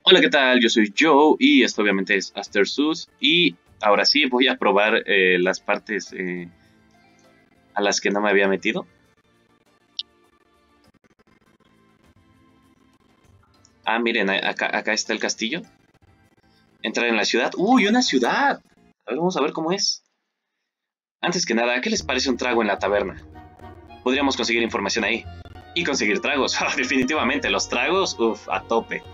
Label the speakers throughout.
Speaker 1: Hola, ¿qué tal? Yo soy Joe y esto obviamente es Astersus y ahora sí voy a probar las partes a las que no me había metido. Ah, miren, acá está el castillo. Entrar en la ciudad. ¡Uy, una ciudad! A ver, vamos a ver cómo es. Antes que nada, ¿qué les parece un trago en la taberna? Podríamos conseguir información ahí. Y conseguir tragos. Definitivamente, los tragos, uff, a tope.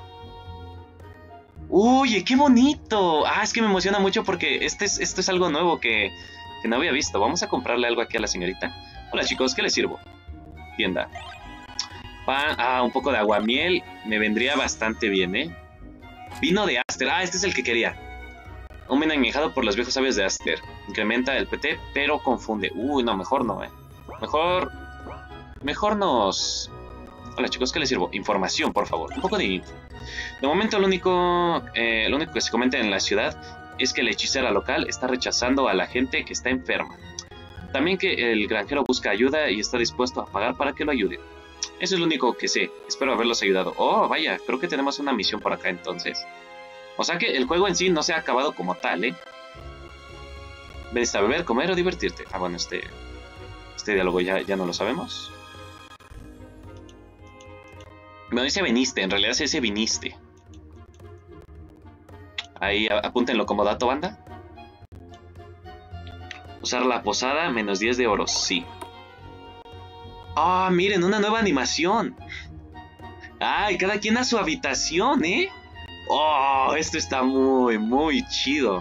Speaker 1: ¡Uy, qué bonito! Ah, es que me emociona mucho porque esto es algo nuevo que no había visto. Vamos a comprarle algo aquí a la señorita. Hola chicos, ¿qué les sirvo? Tienda. Pan, un poco de aguamiel. Me vendría bastante bien, ¿eh? Vino de Aster. Ah, este es el que quería. Un vino añejado por los viejos sabios de Aster. Incrementa el PT, pero confunde. Uy, no, mejor no, ¿eh? Mejor... Mejor nos... Hola chicos, ¿qué les sirvo? Información, por favor. Un poco de info. De momento lo único que se comenta en la ciudad es que la hechicera local está rechazando a la gente que está enferma. También que el granjero busca ayuda y está dispuesto a pagar para que lo ayude. Eso es lo único que sé. Espero haberlos ayudado. Oh, vaya, creo que tenemos una misión por acá entonces. O sea que el juego en sí no se ha acabado como tal, ¿eh? Veniste a beber, comer o divertirte. Ah, bueno, este diálogo ya no lo sabemos. No dice veniste, en realidad se dice viniste. Ahí apúntenlo como dato, banda. Usar la posada, menos 10 de oro, sí. Ah, miren, una nueva animación. Ay, cada quien a su habitación, ¿eh? Oh, esto está muy chido.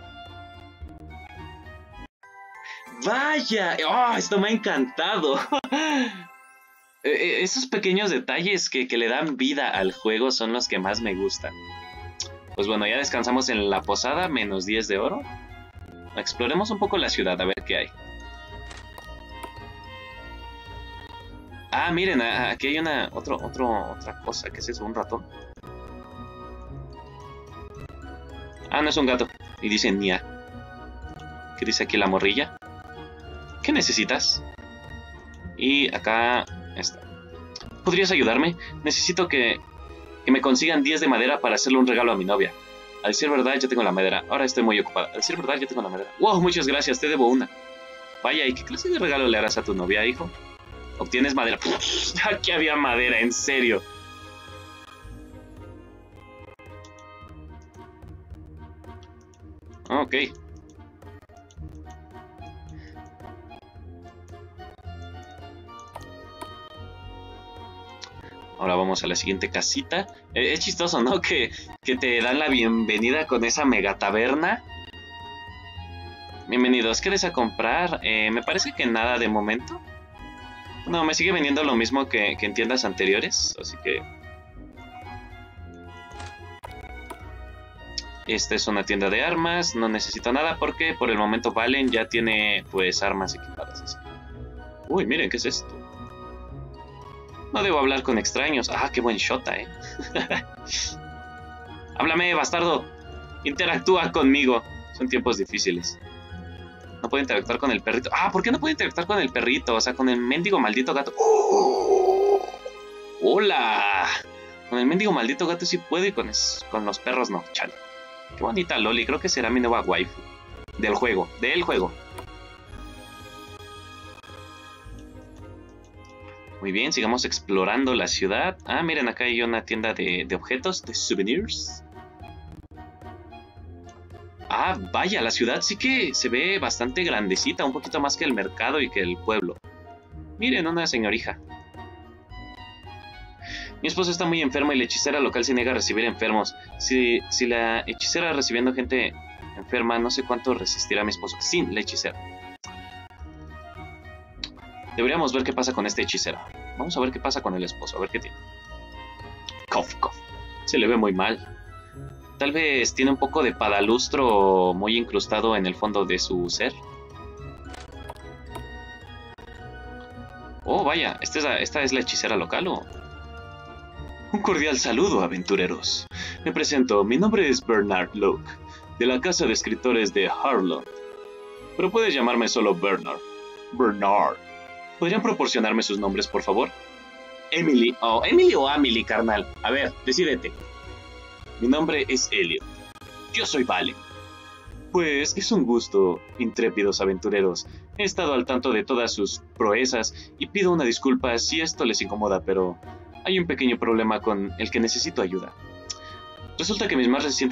Speaker 1: Vaya, oh, esto me ha encantado. Esos pequeños detalles que le dan vida al juego son los que más me gustan. Pues bueno, ya descansamos en la posada, menos 10 de oro. Exploremos un poco la ciudad, a ver qué hay. Ah, miren, aquí hay otra cosa. ¿Qué es eso? ¿Un ratón? Ah, no es un gato. Y dice Nia. ¿Qué dice aquí la morrilla? ¿Qué necesitas? Y acá está. ¿Podrías ayudarme? Necesito que me consigan 10 de madera para hacerle un regalo a mi novia. A decir verdad, ya tengo la madera. Ahora estoy muy ocupada. A decir verdad, ya tengo la madera. Wow, muchas gracias, te debo una. Vaya, ¿y qué clase de regalo le harás a tu novia, hijo? Obtienes madera. Aquí había madera, en serio. Ok. Ahora vamos a la siguiente casita. Es chistoso, ¿no? Que te dan la bienvenida con esa mega taberna. Bienvenidos, ¿qué a comprar? Me parece que nada de momento. No, me sigue vendiendo lo mismo que en tiendas anteriores, así que... Esta es una tienda de armas, no necesito nada porque por el momento Valen ya tiene pues armas equipadas. Así. Uy, miren, ¿qué es esto? No debo hablar con extraños. Ah, qué buen shota, Háblame, bastardo. Interactúa conmigo. Son tiempos difíciles. No puedo interactuar con el perrito. Ah, ¿por qué no puedo interactuar con el perrito? O sea, con el mendigo maldito gato. ¡Oh! ¡Hola! Con el mendigo maldito gato sí puedo y con los perros no. Chale. Qué bonita Loli. Creo que será mi nueva waifu. Del juego. Muy bien, sigamos explorando la ciudad. Ah, miren, acá hay una tienda de objetos, de souvenirs. Ah, vaya, la ciudad sí que se ve bastante grandecita, un poquito más que el mercado y que el pueblo. Miren, una señorija. Mi esposo está muy enfermo y la hechicera local se niega a recibir enfermos. Si la hechicera recibiendo gente enferma, no sé cuánto resistirá mi esposo sin la hechicera. Deberíamos ver qué pasa con este hechicero. Vamos a ver qué pasa con el esposo, a ver qué tiene. Cough. Se le ve muy mal. Tal vez tiene un poco de padalustro muy incrustado en el fondo de su ser. Oh, vaya, esta es la hechicera local, ¿o? Un cordial saludo, aventureros. Me presento, mi nombre es Bernard Locke, de la casa de escritores de Harlow. Pero puedes llamarme solo Bernard. Bernard. ¿Podrían proporcionarme sus nombres, por favor? Emily. Oh, Emily o Amelie, carnal. A ver, decídete. Mi nombre es Elliot. Yo soy Valen. Pues es un gusto, intrépidos aventureros. He estado al tanto de todas sus proezas y pido una disculpa si esto les incomoda, pero hay un pequeño problema con el que necesito ayuda. Resulta que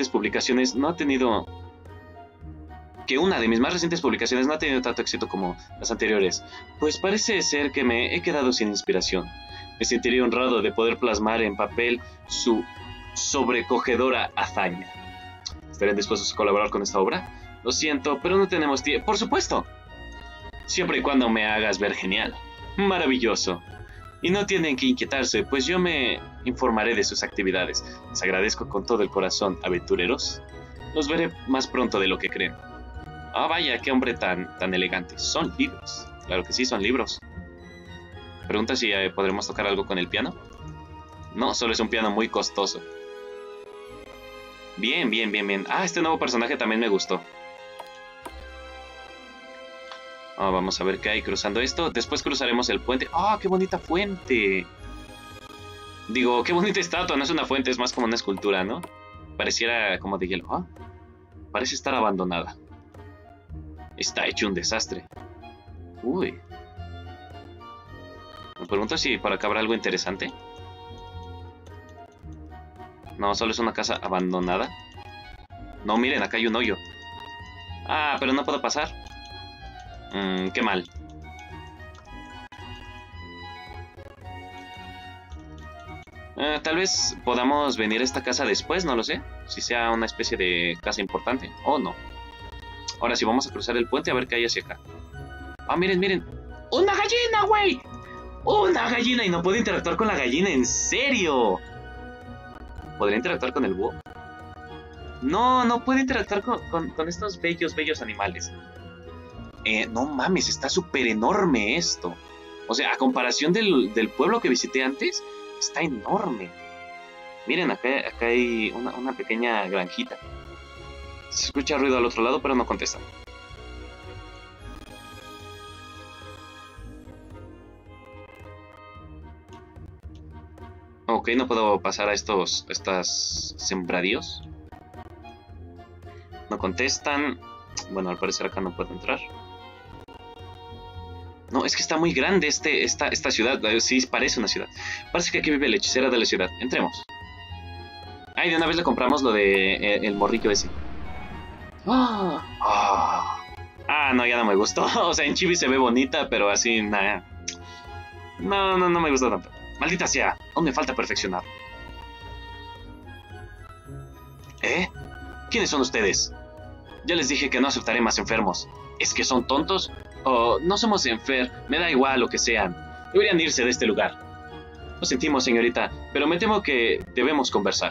Speaker 1: una de mis más recientes publicaciones no ha tenido tanto éxito como las anteriores, pues parece ser que me he quedado sin inspiración. Me sentiría honrado de poder plasmar en papel su sobrecogedora hazaña. ¿Estarían dispuestos a colaborar con esta obra? Lo siento, pero no tenemos tiempo. ¡Por supuesto! Siempre y cuando me hagas ver genial. Maravilloso. Y no tienen que inquietarse, pues yo me informaré de sus actividades. Les agradezco con todo el corazón, aventureros. Los veré más pronto de lo que creen. Ah, vaya, qué hombre tan elegante. Son libros. Claro que sí, son libros. Pregunta si podremos tocar algo con el piano. No, solo es un piano muy costoso. Bien, bien, bien, bien. Ah, este nuevo personaje también me gustó. Oh, vamos a ver qué hay cruzando esto. Después cruzaremos el puente. ¡Ah, qué bonita fuente! Digo, qué bonita estatua. No es una fuente, es más como una escultura, ¿no? Pareciera como de hielo. Ah, parece estar abandonada. Está hecho un desastre. Uy. Me pregunto si por acá habrá algo interesante. No, solo es una casa abandonada. No, miren, acá hay un hoyo. Ah, pero no puedo pasar. Qué mal. Tal vez podamos venir a esta casa después, no lo sé. Si sea una especie de casa importante. Oh, no. Ahora sí, vamos a cruzar el puente a ver qué hay hacia acá. Ah, miren, miren. ¡Una gallina, güey! ¡Una gallina! Y no puedo interactuar con la gallina, ¿en serio? ¿Podría interactuar con el búho? No, no puedo interactuar con estos bellos animales. No mames, está súper enorme esto. O sea, a comparación del pueblo que visité antes, está enorme. Miren, acá hay una pequeña granjita. Se escucha ruido al otro lado, pero no contestan. Ok, no puedo pasar a estas sembradíos. No contestan. Bueno, al parecer acá no puedo entrar. No, es que está muy grande esta ciudad. Sí, parece una ciudad. Parece que aquí vive la hechicera de la ciudad. Entremos. Ay, de una vez le compramos lo de el morrillo ese. Ah, no, ya no me gustó. O sea, en chibi se ve bonita, pero así, nada. No me gusta tanto. Maldita sea, aún me falta perfeccionar. ¿Eh? ¿Quiénes son ustedes? Ya les dije que no aceptaré más enfermos. ¿Es que son tontos? Oh, no somos me da igual lo que sean. Deberían irse de este lugar. Lo sentimos, señorita, pero me temo que debemos conversar.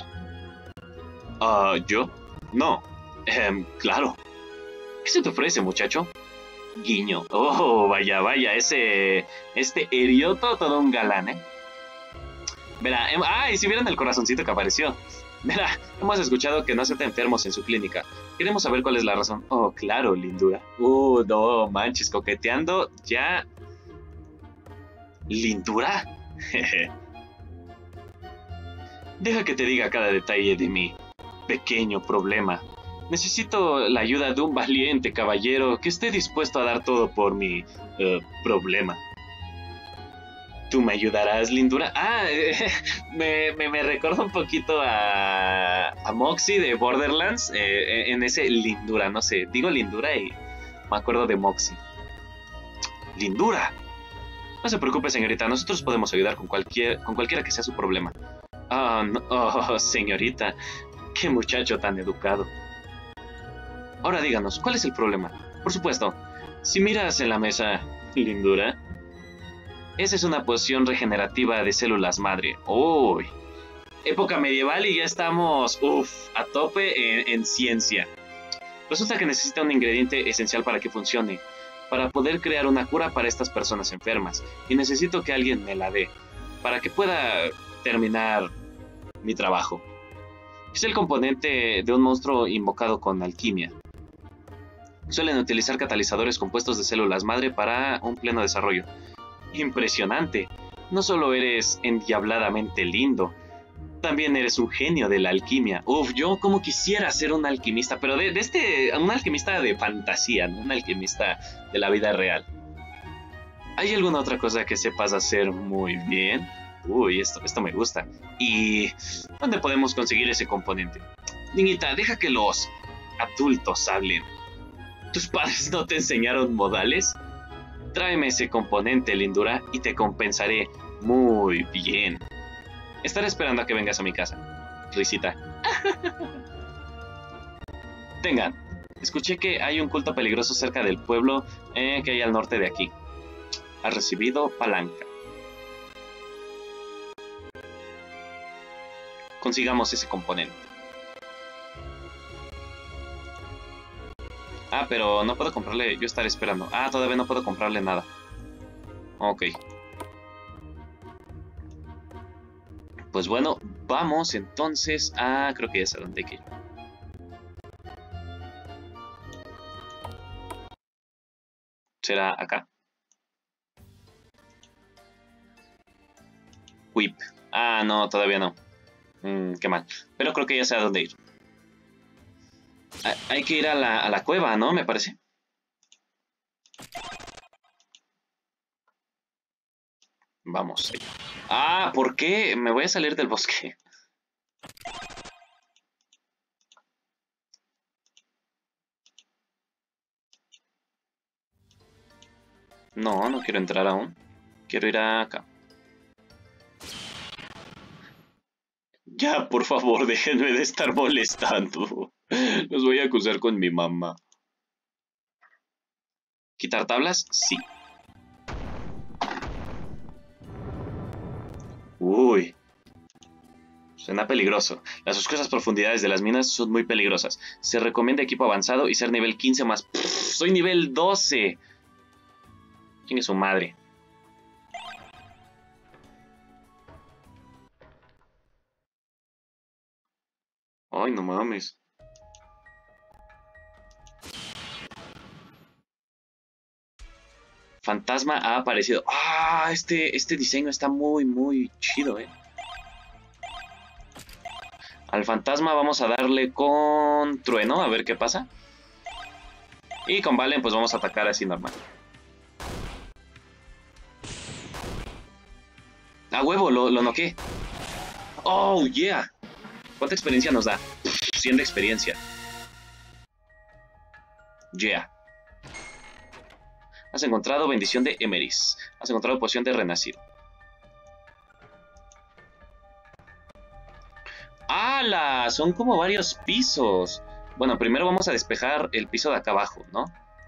Speaker 1: ¿Yo? No. Claro. ¿Qué se te ofrece, muchacho? Guiño. Oh, vaya, este Erioto, todo un galán, ¿eh? Verá, y si vieron el corazoncito que apareció. Verá, hemos escuchado que no acepta enfermos en su clínica. Queremos saber cuál es la razón. Oh, claro, lindura. No manches, coqueteando ya. ¿Lindura? Deja que te diga cada detalle de mi pequeño problema. Necesito la ayuda de un valiente caballero que esté dispuesto a dar todo por mi problema. ¿Tú me ayudarás, lindura? Me recuerda un poquito a Moxie de Borderlands, en ese lindura, no sé, digo lindura y me acuerdo de Moxie. Lindura. No se preocupe, señorita, nosotros podemos ayudar con cualquiera que sea su problema. No, señorita, qué muchacho tan educado. Ahora díganos, ¿cuál es el problema? Por supuesto, si miras en la mesa, lindura, esa es una poción regenerativa de células madre. ¡Uy! Época medieval y ya estamos, a tope en ciencia. Resulta que necesita un ingrediente esencial para que funcione, para poder crear una cura para estas personas enfermas. Y necesito que alguien me la dé, para que pueda terminar mi trabajo. Es el componente de un monstruo invocado con alquimia. Suelen utilizar catalizadores compuestos de células madre para un pleno desarrollo. Impresionante. No solo eres endiabladamente lindo, También eres un genio de la alquimia. Uf, yo como quisiera ser un alquimista, pero un alquimista de fantasía, no un alquimista de la vida real. ¿Hay alguna otra cosa que sepas hacer muy bien? Uy, esto me gusta. ¿Y dónde podemos conseguir ese componente? Niñita, deja que los adultos hablen. ¿Tus padres no te enseñaron modales? Tráeme ese componente, lindura, y te compensaré muy bien. Estaré esperando a que vengas a mi casa. Risita. Tengan, escuché que hay un culto peligroso cerca del pueblo que hay al norte de aquí. Has recibido palanca. Consigamos ese componente. Ah, pero no puedo comprarle... Yo estaré esperando. Ah, todavía no puedo comprarle nada. Ok. Pues bueno, vamos entonces a... Creo que ya sé dónde hay que ir. ¿Será acá? Whip. Ah, no, todavía no. Qué mal. Pero creo que ya sé a dónde ir. Hay que ir a la cueva, ¿no? Me parece. Vamos. Ah, ¿por qué? Me voy a salir del bosque. No, no quiero entrar aún. Quiero ir acá. Ya, por favor, déjenme de estar molestando. Los voy a acusar con mi mamá. ¿Quitar tablas? Sí. Uy. Suena peligroso. Las oscuras profundidades de las minas son muy peligrosas. Se recomienda equipo avanzado y ser nivel 15 más. Pff, soy nivel 12. ¿Quién es su madre? Ay, no mames. Fantasma ha aparecido. Ah, este diseño está muy chido, eh. Al fantasma vamos a darle con trueno, a ver qué pasa. Y con Valen pues vamos a atacar así normal. A huevo, lo noqué. Oh, yeah. ¿Cuánta experiencia nos da? 100 de experiencia. Yeah. Has encontrado bendición de Emeris. Has encontrado poción de renacir. ¡Hala! Son como varios pisos. Bueno, primero vamos a despejar el piso de acá abajo, ¿no?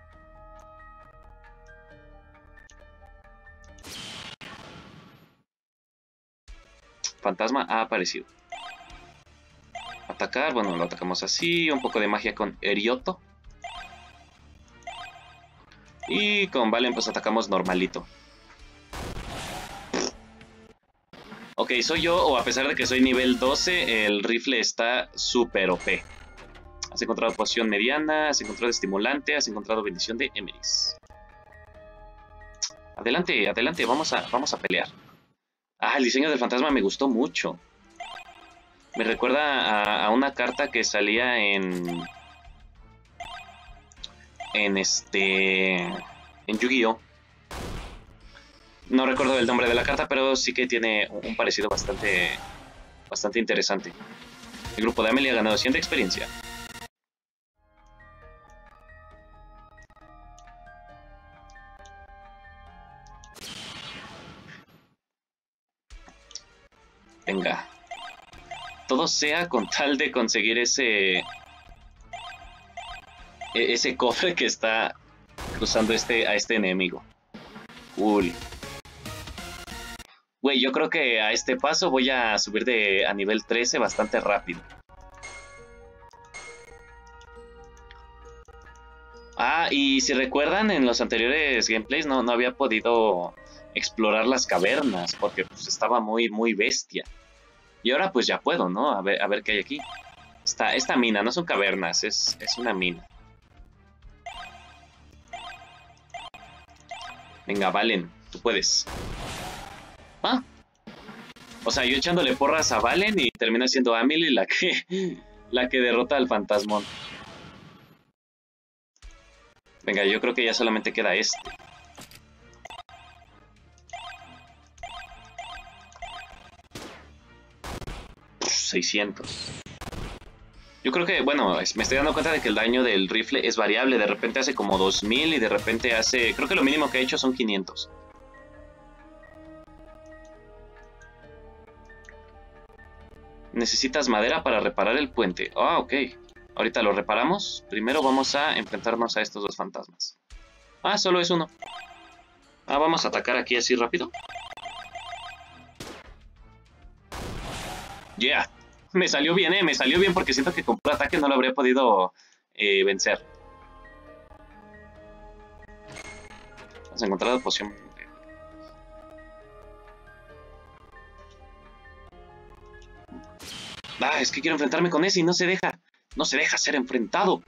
Speaker 1: Fantasma ha aparecido. Atacar, bueno, lo atacamos así. Un poco de magia con Erioto. Y con Valen pues atacamos normalito. Ok, soy yo, o a pesar de que soy nivel 12, el rifle está súper OP. Has encontrado poción mediana, has encontrado estimulante, has encontrado bendición de Emeris. Adelante, adelante, vamos a pelear. Ah, el diseño del fantasma me gustó mucho. Me recuerda a una carta que salía en Yu-Gi-Oh! No recuerdo el nombre de la carta, pero sí que tiene un parecido bastante interesante. El grupo de Amelie ha ganado 100 de experiencia. Venga. Todo sea con tal de conseguir ese cofre que está cruzando a este enemigo. Cool. Güey, yo creo que a este paso voy a subir a nivel 13 bastante rápido. Ah, y si recuerdan, en los anteriores gameplays no había podido explorar las cavernas porque pues, estaba muy bestia. Y ahora pues ya puedo, ¿no? A ver qué hay aquí. Esta mina, no son cavernas, es una mina. Venga, Valen, tú puedes. Ah. O sea, yo echándole porras a Valen y termina siendo Amelie la que derrota al fantasmón. Venga, yo creo que ya solamente queda este. 600. Yo creo que, bueno, me estoy dando cuenta de que el daño del rifle es variable. De repente hace como 2000 y de repente hace... Creo que lo mínimo que ha hecho son 500. Necesitas madera para reparar el puente. Ah, ok. Ahorita lo reparamos. Primero vamos a enfrentarnos a estos dos fantasmas. Ah, solo es uno. Ah, vamos a atacar aquí así rápido. Yeah. Me salió bien, me salió bien porque siento que con puro ataque no lo habría podido vencer. Vamos a encontrar la poción. Ah, es que quiero enfrentarme con ese y no se deja. No se deja ser enfrentado.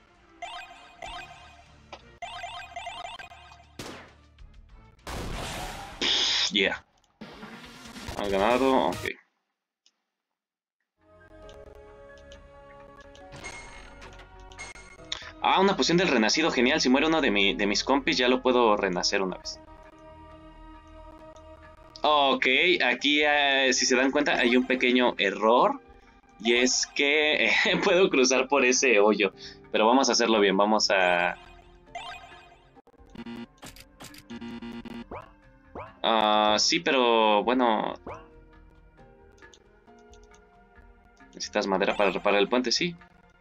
Speaker 1: Yeah. Has ganado, ok. Ah, una poción del renacido, genial. Si muere uno de mis compis, ya lo puedo renacer una vez. Ok, aquí si se dan cuenta hay un pequeño error. Y es que puedo cruzar por ese hoyo. Pero vamos a hacerlo bien, vamos a... sí, pero bueno... Necesitas madera para reparar el puente, sí.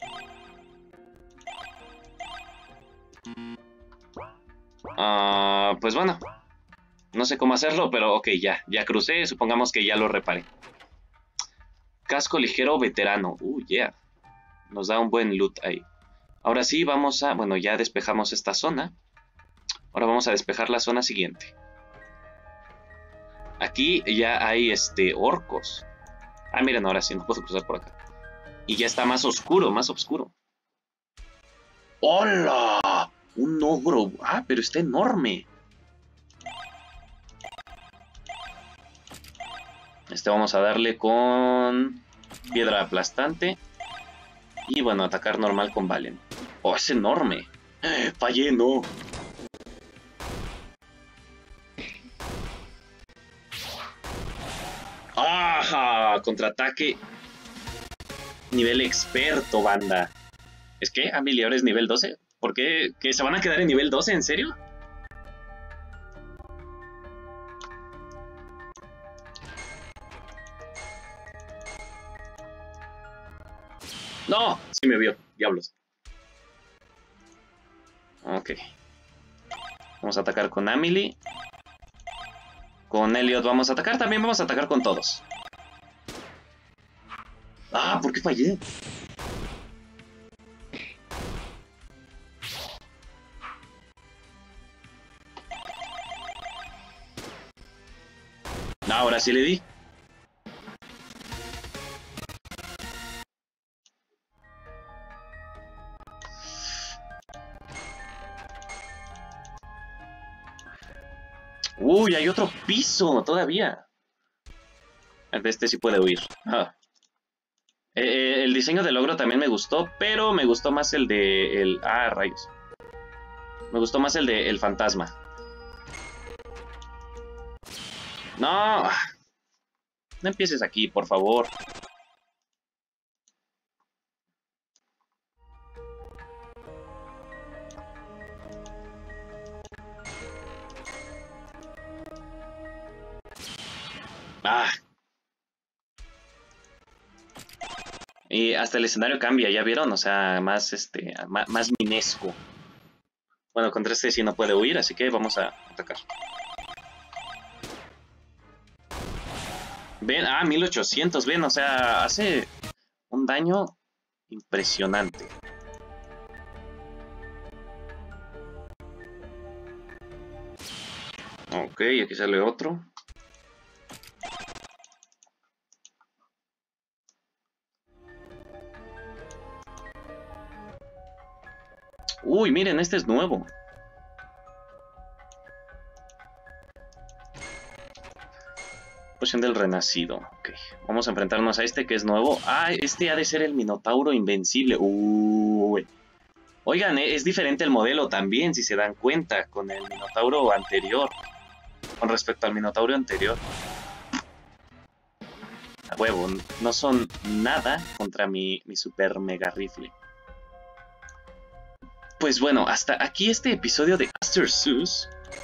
Speaker 1: Pues bueno. No sé cómo hacerlo, pero ok, ya crucé. Supongamos que ya lo reparé. Casco ligero veterano. Yeah. Nos da un buen loot ahí. Ahora sí, vamos a... Bueno, ya despejamos esta zona. Ahora vamos a despejar la zona siguiente. Aquí ya hay orcos. Ah, miren, ahora sí, no puedo cruzar por acá. Y ya está más oscuro, más oscuro. ¡Hola! Un ogro. Ah, pero está enorme. Vamos a darle con piedra aplastante. Y bueno, atacar normal con Valen. ¡Oh, es enorme! ¡Fallé, no! ¡Ah! Contraataque. Nivel experto, banda. ¿Es que Amelie ahora es nivel 12? ¿Por qué? ¿Que se van a quedar en nivel 12? ¿En serio? ¡No! Sí me vio. Diablos. Ok. Vamos a atacar con Amelie. Con Elliot vamos a atacar. También vamos a atacar con todos. ¡Ah! ¿Por qué fallé? Ahora sí le di. Uy, hay otro piso todavía. Este sí puede huir. Ah. El diseño del ogro también me gustó, pero me gustó más el de... Ah, rayos. Me gustó más el de el fantasma. No. No empieces aquí, por favor. Ah. Y hasta el escenario cambia, ¿ya vieron? O sea, más más minesco. Bueno, contra este sí no puede huir, así que vamos a atacar. Ven, 1800, ven, o sea, hace un daño impresionante. Ok, aquí sale otro. Uy, miren, este es nuevo. poción del renacido. Ok, vamos a enfrentarnos a este que es nuevo. Ah, este ha de ser el Minotauro invencible. Uy. Oigan, es diferente el modelo también, si se dan cuenta, con el Minotauro anterior. Con respecto al Minotauro anterior. A huevo, no son nada contra mi super mega rifle. Pues bueno, hasta aquí este episodio de Aster Zeus.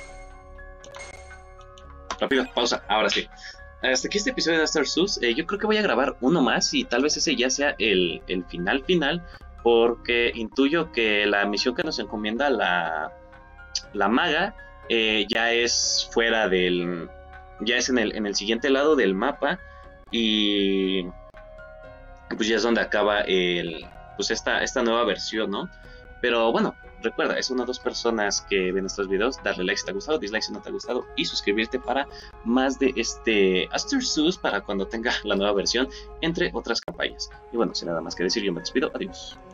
Speaker 1: Rápido, pausa, ahora sí. Hasta aquí este episodio de Aster Zeus. Yo creo que voy a grabar uno más y tal vez ese ya sea el final. Porque intuyo que la misión que nos encomienda la maga ya es fuera del... Ya es en el siguiente lado del mapa. Y pues ya es donde acaba pues esta nueva versión, ¿no? Pero bueno, recuerda, es una o dos personas que ven estos videos, darle like si te ha gustado, dislike si no te ha gustado y suscribirte para más de este Aster Zeus para cuando tenga la nueva versión, entre otras campañas. Y bueno, sin nada más que decir, yo me despido, adiós.